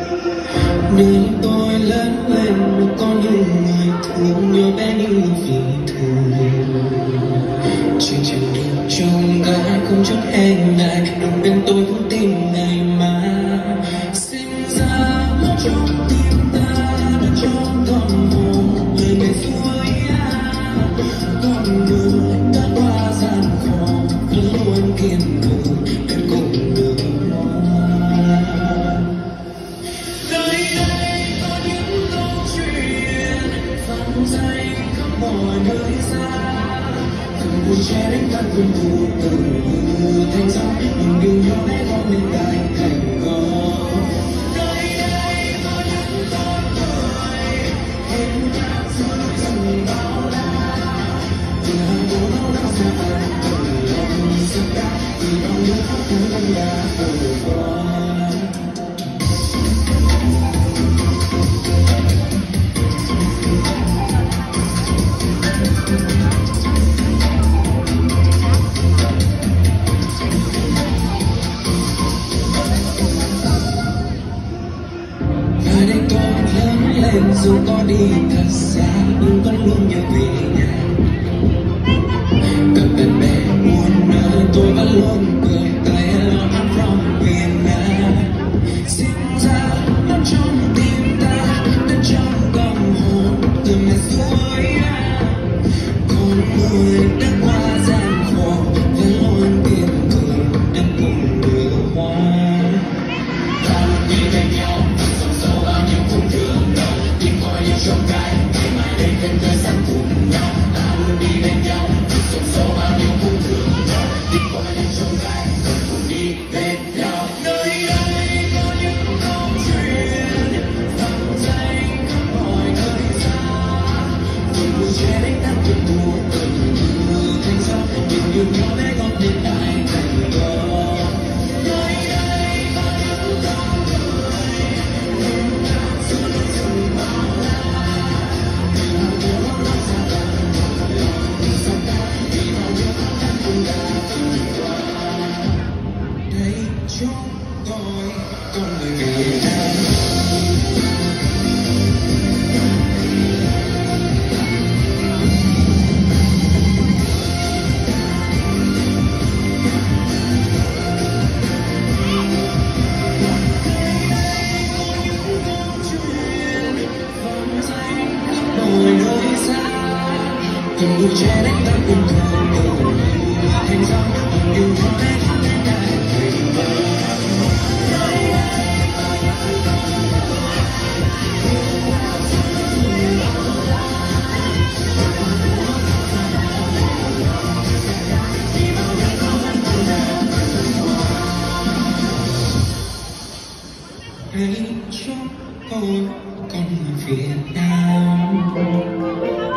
Nếu tôi lớn lên được có những người thương nhớ bé những vì thường trên chặng đường trong gai không chút e ngại đồng bên tôi vững tin ngày mai sinh ra mất trong tim ta đã cho con hồn lời ngày xuôi con người đã qua gian khổ vẫn luôn kiên cường để cùng đường hoa. Nơi đây có những câu chuyện phẳng danh khắp mọi nơi xa từng buổi che đánh tan cơn thù từ thành gió nhưng điều nhỏ bé góp lên đại thành công. Nơi đây có những con người hình dáng giữa rừng bao la từ hàng phố nó đã ra bàn từ lòng sông đá từ bao nhiêu khóc thứ đông đã vượt qua. Dù có đi thật xa nhưng vẫn luôn nhớ về nhà gặp bạn bè buồn nơi tôi vẫn luôn cười tay lo I'm from Vienna sinh ra mất trong tim ta đất trong tâm hồn từ mẹ suối con người đã qua gian khổ vẫn luôn kiên cường để cùng đưa hoa. Ta luôn đi bên nhau dòng sâu bao nhiêu khung thương đầu trong gai ngày mai đây thêm thời gian cùng nhau ta luôn đi bên nhau sông sâu bao nhiêu khung thương nhau đi qua những trong gai cùng đi bên nhau. Nơi đây có những câu chuyện phẳng danh khắp mọi nơi xa từng buổi che đánh tan cơn thù từng thành gió những điều nhỏ bé góp nên đại thành công. Nơi đây có những con người hình dáng giữa rừng bao la đây chúng tôi con người Việt Nam. Từng buổi che đánh tan cơn thù từ thành gió từng điều nhỏ bé góp nên đại thành công. Hãy chúc tôi con người Việt Nam.